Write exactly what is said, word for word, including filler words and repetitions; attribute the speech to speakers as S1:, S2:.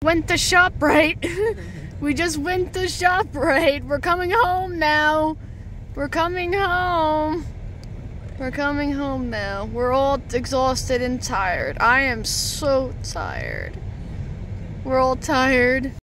S1: went to ShopRite. We just went to ShopRite. We're coming home now. We're coming home. We're coming home now. We're all exhausted and tired. I am so tired. We're all tired.